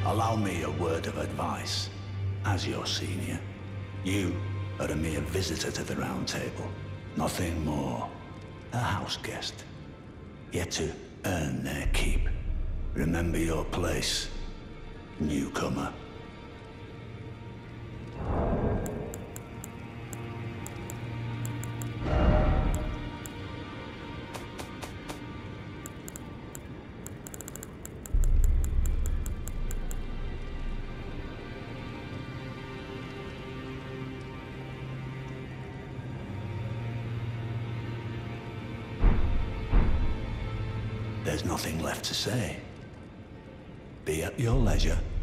Allow me a word of advice. As your senior, you are a mere visitor to the Round Table. Nothing more. A house guest. Yet to earn their keep. Remember your place, newcomer. There's nothing left to say. Be at your leisure.